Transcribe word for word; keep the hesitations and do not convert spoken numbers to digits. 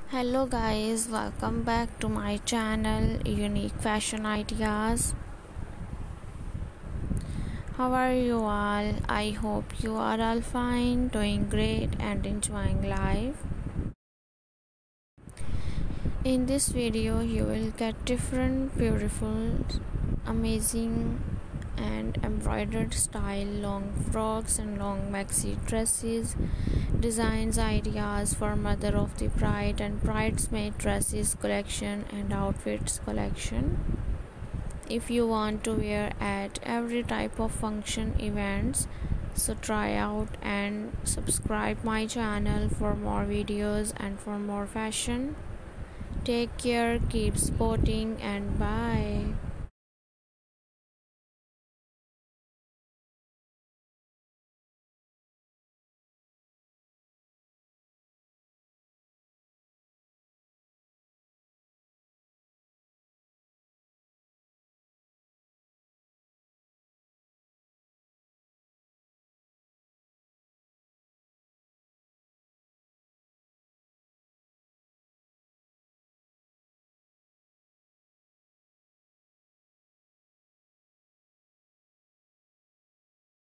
Hello guys, welcome back to my channel Unique Fashion Ideas. How are you all? I hope you are all fine, doing great and enjoying life. In this video you will get different beautiful, amazing and embroidered style long frocks and long maxi dresses, designs, ideas for mother of the bride and bridesmaid dresses collection and outfits collection. If you want to wear at every type of function events, so try out and subscribe my channel for more videos and for more fashion. Take care, keep sporting, and bye.